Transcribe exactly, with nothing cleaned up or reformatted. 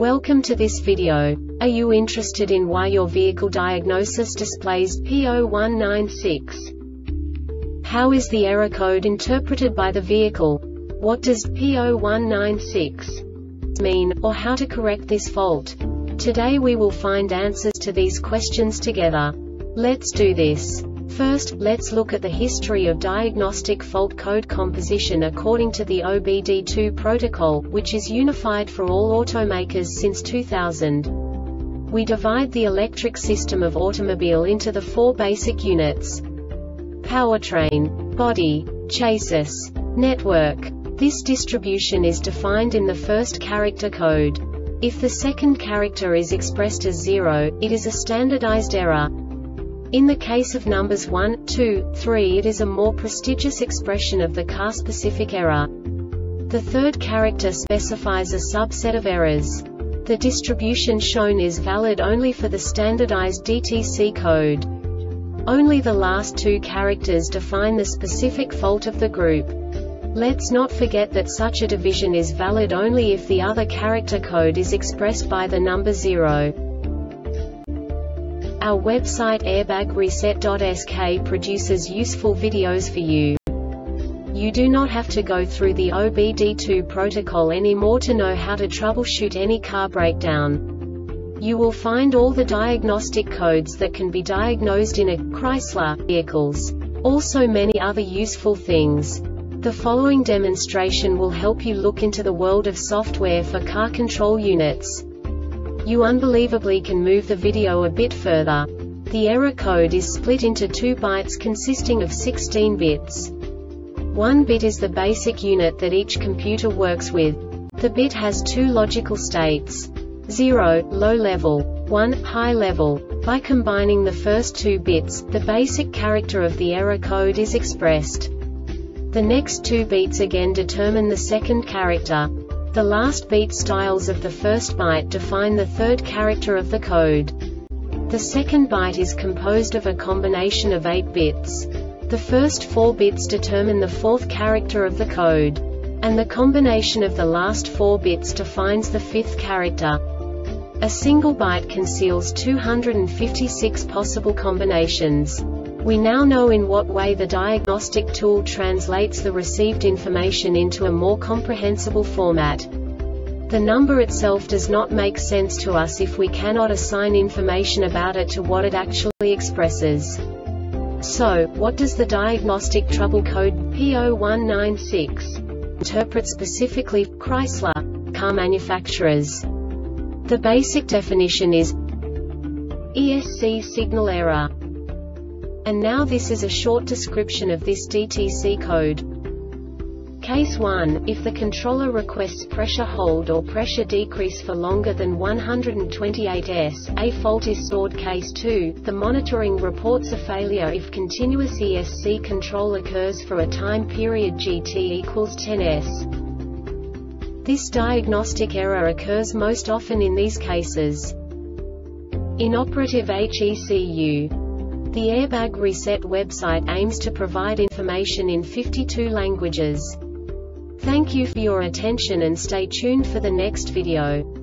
Welcome to this video. Are you interested in why your vehicle diagnosis displays P zero one nine six? How is the error code interpreted by the vehicle? What does P zero one nine six mean, or how to correct this fault? Today we will find answers to these questions together. Let's do this. First, let's look at the history of diagnostic fault code composition according to the O B D two protocol, which is unified for all automakers since two thousand. We divide the electric system of automobile into the four basic units: powertrain, body, chassis, network. This distribution is defined in the first character code. If the second character is expressed as zero, it is a standardized error. In the case of numbers one, two, three, it is a more prestigious expression of the car-specific error. The third character specifies a subset of errors. The distribution shown is valid only for the standardized D T C code. Only the last two characters define the specific fault of the group. Let's not forget that such a division is valid only if the other character code is expressed by the number zero. Our website airbag reset dot S K produces useful videos for you. You do not have to go through the O B D two protocol anymore to know how to troubleshoot any car breakdown. You will find all the diagnostic codes that can be diagnosed in a Chrysler vehicles. Also many other useful things. The following demonstration will help you look into the world of software for car control units. You unbelievably can move the video a bit further. The error code is split into two bytes consisting of sixteen bits. One bit is the basic unit that each computer works with. The bit has two logical states: zero, low level, one, high level. By combining the first two bits, the basic character of the error code is expressed. The next two bits again determine the second character. The last beat styles of the first byte define the third character of the code. The second byte is composed of a combination of eight bits. The first four bits determine the fourth character of the code. And the combination of the last four bits defines the fifth character. A single byte conceals two hundred fifty-six possible combinations. We now know in what way the diagnostic tool translates the received information into a more comprehensible format. The number itself does not make sense to us if we cannot assign information about it to what it actually expresses. So, what does the diagnostic trouble code P zero one nine six interpret specifically for Chrysler car manufacturers? The basic definition is E S C signal error. And now this is a short description of this D T C code. Case one, if the controller requests pressure hold or pressure decrease for longer than one hundred twenty-eight S, a fault is stored. Case two, the monitoring reports a failure if continuous E S C control occurs for a time period G T equals ten S. This diagnostic error occurs most often in these cases. Inoperative H E C U. The Airbag Reset website aims to provide information in fifty-two languages. Thank you for your attention and stay tuned for the next video.